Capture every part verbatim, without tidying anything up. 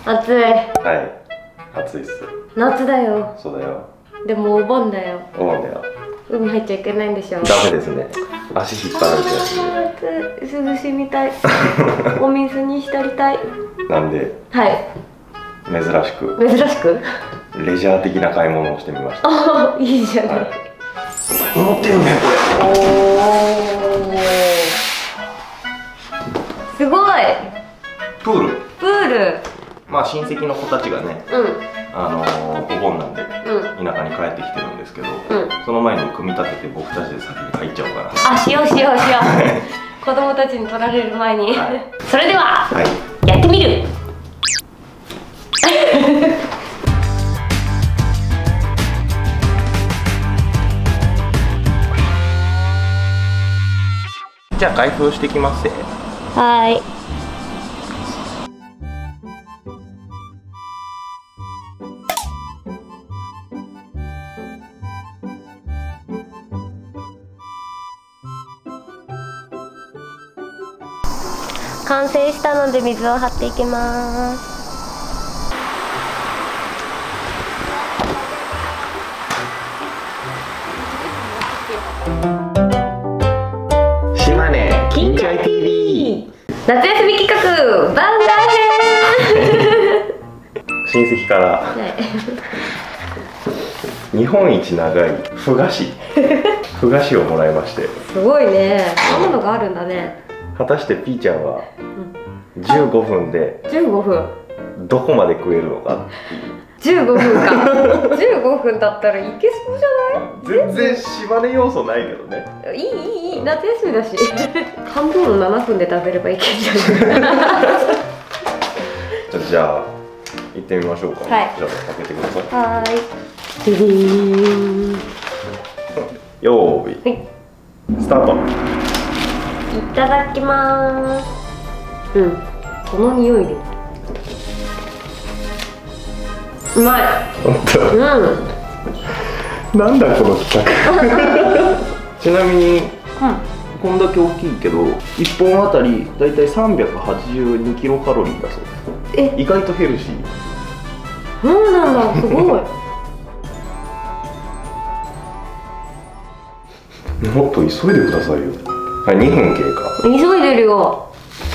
暑い。 はい、暑いっす。 夏だよ。 そうだよ。 でもお盆だよ。 お盆だよ。 海入っちゃいけないんでしょ。 ダメですね。足引っ張られてる。 暑い。涼しみたい。お水に浸りたい。 なんで、 はい。 珍しく珍しくレジャー的な買い物をしてみました。 ああ、いいじゃない。はい、 持ってるね、これ。 おお。すごい。 プール。 プール。 まあ親戚の子たちがね、 うん、 あのー、お盆なんで、 うん、 田舎に帰ってきてるんですけど、 うん、 その前に組み立てて僕たちで先に入っちゃおうかな。 あ、しようしようしよう。子供たちに取られる前に、はい、それでは、はい、やってみる。 じゃあ開封してきますね。 はい。完成したので水を張っていきます。 島根金ちゃい ティーブイ夏休み企画番外編。 親戚から、はい、日本一長いふ菓子ふ菓子をもらいまして。 すごいね。そんなのがあるんだね。 果たしてピーちゃんはじゅうごふんでじゅうごふんどこまで食えるのかっていう。 じゅうごふんか。じゅうごふんだったらいけそうじゃない？ 全然島根要素ないけどね。 いいいいいい、夏休みだし。半分をななふんで食べればいけるじゃない。 じゃあ行ってみましょうか。 はい、 じゃあ開けてください。 はーい。ディディーン。 よーい、はい、スタート。 いただきます。うん、この匂いでうまい。 本当。うん。なんだこの企画。ちなみに、うん、こんだけ大きいけど、いっぽんあたりだいたいさんびゃくはちじゅうにキロカロリーだそうです。え、意外とヘルシー。 そうなんだ、すごい。 もっと急いでくださいよ。はい、にふん経過。 急いでるよ。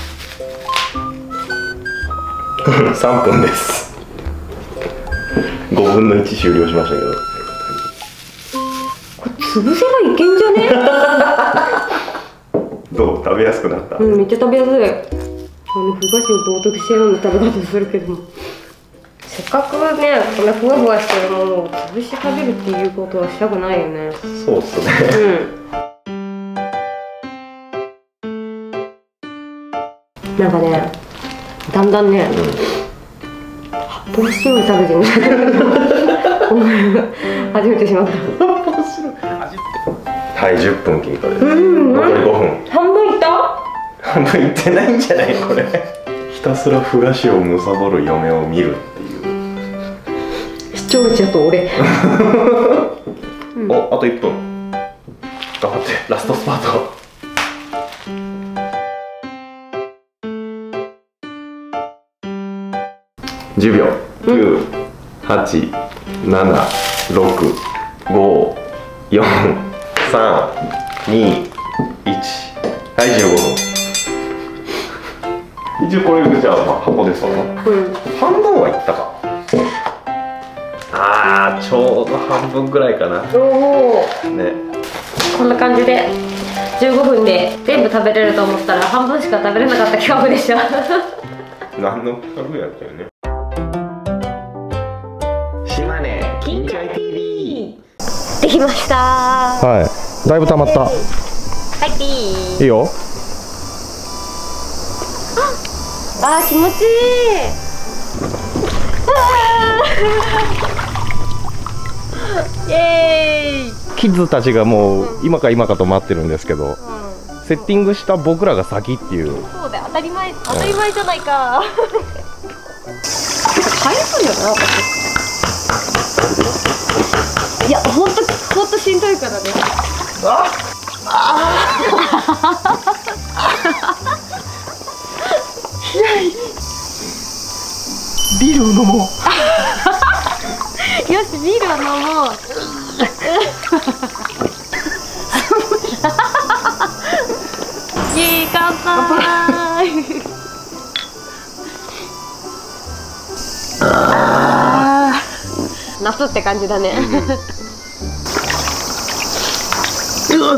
さんぷんです。ごぶんのいち終了しましたけど。 これ潰せばいけんじゃね？ どう、食べやすくなった？ うん、めっちゃ食べやすい。あのふ菓子を冒涜したような食べ方するけども、せっかくね、こんなふわふわしてるものを潰して食べるっていうことはしたくないよね。 そうっすね。 うん。なんかね、だんだんね、うん、発泡スチロール食べてる。初めてしまった。はい、じゅっぷん経過です。うん、残りごふん。半分いった？ 半分いってないんじゃないこれ。ひたすらふ菓子を貪る嫁を見るっていう。 視聴者と俺。 うん、お、あといっぷん。頑張ってラストスパート。じゅうびょう。きゅう、はち、なな、ろく、ご、よん、さん、に、いち。はい、じゅうごふん。一応これじゃあ、まあ、箱ですわな。うん、半分はいったか。あー、ちょうど半分ぐらいかな。 おお。ね。こんな感じでじゅうごふんで全部食べれると思ったら半分しか食べれなかった企画でした。 何の企画やったよね。島根金ちゃい ティーブイ。 できました。 はい、だいぶ溜まった。 はい、ピー。 いいよ。 あー、気持ちいい。イエーイ。 キッズたちがもう今か今かと待ってるんですけど、うん、セッティングした僕らが先っていう。 そうだよ、当たり前、当たり前じゃないか。早くんだな、私。いや、ほんと、ほんとしんどいからね。ああ。早い。 ビールを飲もう。 よし、ビールを飲もう。イエーイ、乾杯。あー、夏って感じだね。うる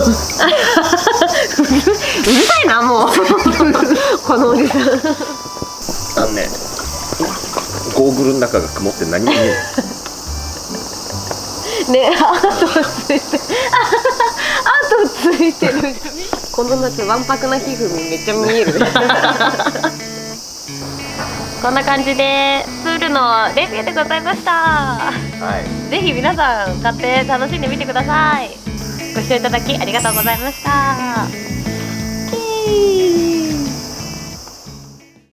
さいな、もう。このおじさん。 あのね、ゴーグルの中が曇って何も見えない。 ね、あとついて、あとついてる。この夏わんぱくな皮膚めっちゃ見える。こんな感じでプールのレビューでございました。 はい。 ぜひ皆さん買って楽しんでみてください。ご視聴いただきありがとうございました。